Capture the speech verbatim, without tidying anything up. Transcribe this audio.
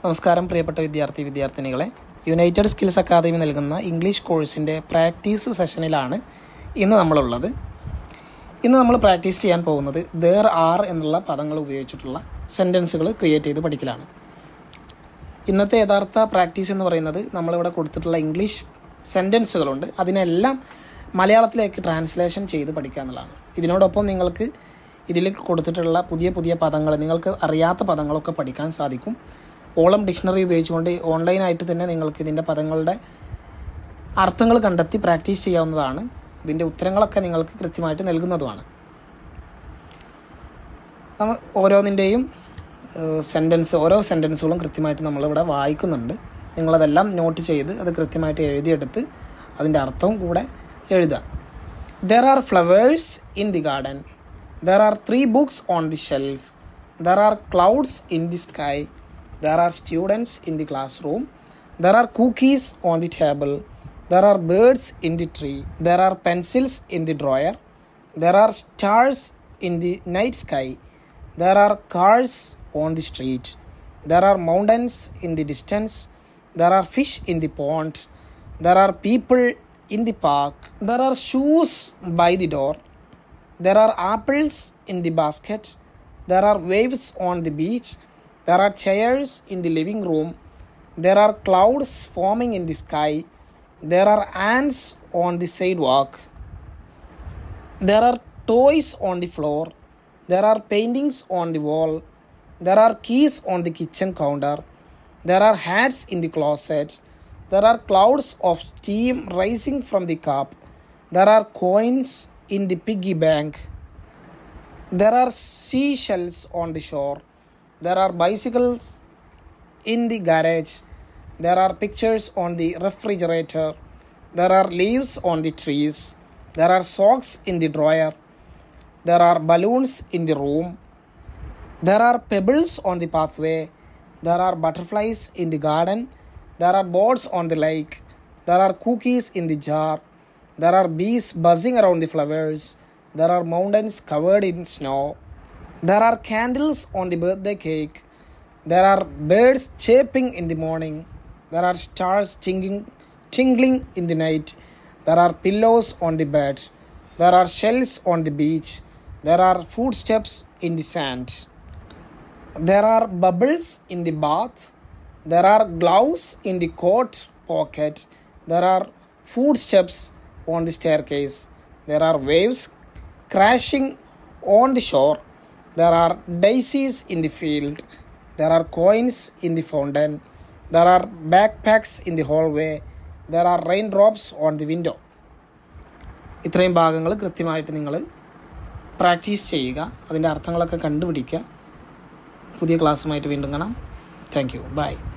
നമസ്കാരം പ്രിയപ്പെട്ട വിദ്യാർത്ഥി വിദ്യാർത്ഥിനികളെ, യുണൈറ്റഡ് സ്കിൽസ് അക്കാദമി നൽകുന്ന ഇംഗ്ലീഷ് കോഴ്സിൻ്റെ പ്രാക്ടീസ് സെഷനിലാണ് ഇന്ന് നമ്മളുള്ളത്. ഇന്ന് നമ്മൾ പ്രാക്ടീസ് ചെയ്യാൻ പോകുന്നത് ദേർ ആർ എന്നുള്ള പദങ്ങൾ ഉപയോഗിച്ചിട്ടുള്ള സെൻറ്റൻസുകൾ ക്രിയേറ്റ് ചെയ്ത് പഠിക്കലാണ്. ഇന്നത്തെ യഥാർത്ഥ പ്രാക്ടീസ് എന്ന് പറയുന്നത് നമ്മളിവിടെ കൊടുത്തിട്ടുള്ള ഇംഗ്ലീഷ് സെൻറ്റൻസുകളുണ്ട്, അതിനെല്ലാം മലയാളത്തിലേക്ക് ട്രാൻസ്ലേഷൻ ചെയ്ത് പഠിക്കുക എന്നുള്ളതാണ്. ഇതിനോടൊപ്പം നിങ്ങൾക്ക് ഇതിൽ കൊടുത്തിട്ടുള്ള പുതിയ പുതിയ പദങ്ങൾ, നിങ്ങൾക്ക് അറിയാത്ത പദങ്ങളൊക്കെ പഠിക്കാൻ സാധിക്കും. ഓളം ഡിക്ഷണറി ഉപയോഗിച്ചുകൊണ്ട് ഓൺലൈനായിട്ട് തന്നെ നിങ്ങൾക്ക് ഇതിൻ്റെ പദങ്ങളുടെ അർത്ഥങ്ങൾ കണ്ടെത്തി പ്രാക്ടീസ് ചെയ്യാവുന്നതാണ്. ഇതിൻ്റെ ഉത്തരങ്ങളൊക്കെ നിങ്ങൾക്ക് കൃത്യമായിട്ട് നൽകുന്നതുമാണ്. നമ്മൾ ഓരോന്നിൻ്റെയും സെൻറ്റൻസ് ഓരോ സെൻറ്റൻസുകളും കൃത്യമായിട്ട് നമ്മളിവിടെ വായിക്കുന്നുണ്ട്. നിങ്ങളതെല്ലാം നോട്ട് ചെയ്ത് അത് കൃത്യമായിട്ട് എഴുതിയെടുത്ത് അതിൻ്റെ അർത്ഥവും കൂടെ എഴുതുക. There are flowers in the garden. There are three books on the shelf. There are clouds in the sky. There are students in the classroom. There are cookies on the table. There are birds in the tree. There are pencils in the drawer. There are stars in the night sky. There are cars on the street. There are mountains in the distance. There are fish in the pond. There are people in the park. There are shoes by the door. There are apples in the basket. There are waves on the beach. There are chairs in the living room. There are clouds forming in the sky. There are ants on the sidewalk. There are toys on the floor. There are paintings on the wall. There are keys on the kitchen counter. There are hats in the closet. There are clouds of steam rising from the cup. There are coins in the piggy bank. There are seashells on the shore. There are bicycles in the garage. There are pictures on the refrigerator. There are leaves on the trees. There are socks in the drawer. There are balloons in the room. There are pebbles on the pathway. There are butterflies in the garden. There are birds on the lake. There are cookies in the jar. There are bees buzzing around the flowers. There are mountains covered in snow. There are candles on the birthday cake. There are birds chirping in the morning. There are stars tingling, tingling in the night. There are pillows on the bed. There are shells on the beach. There are footsteps in the sand. There are bubbles in the bath. There are gloves in the coat pocket. There are footsteps on the staircase. There are waves crashing on the shore. There are daisies in the field. There are coins in the fountain. There are backpacks in the hallway. There are raindrops on the window. ഇത്രയും ഭാഗങ്ങൾ കൃത്യമായിട്ട് നിങ്ങൾ practice ചെയ്യുക, അതിൻ്റെ അർത്ഥങ്ങളൊക്കെ കണ്ടുപിടിക്കുക. പുതിയ ക്ലാസ്സുമായിട്ട് വീണ്ടും കാണാം. Thank you. ബൈ.